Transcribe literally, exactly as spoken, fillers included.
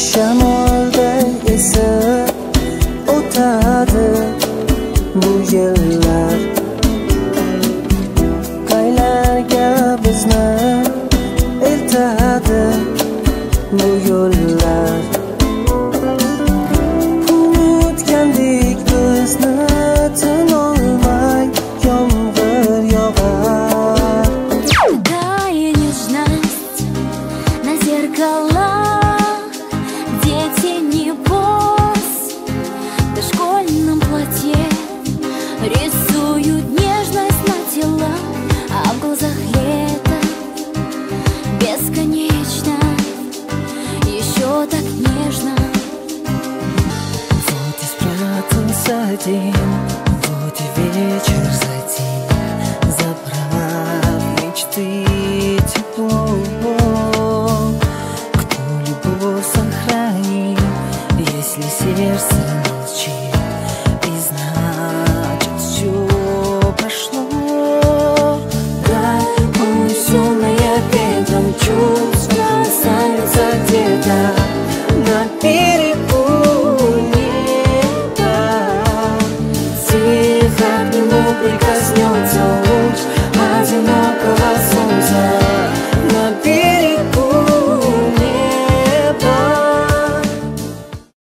Shamolday esib o'tadi bu yillar, qaylarga bizni eltadi bu yo'llar. Unutgandik bizni tinolmay yomg'ir yog'ar. Такая нежность на зеркалах, где тени поз в школьном платье рисуют нежность на телах, а в глазах лето бесконечно, еще так нежно. Вот и спрятался день, вот и вечер затем, забрав мечты тепло. Кто любовь сохранит, если сердце молчит, и значит все прошло. Да, унесенная ветром чувства останется где-то на берегу неба. Тихо к нему прикасается.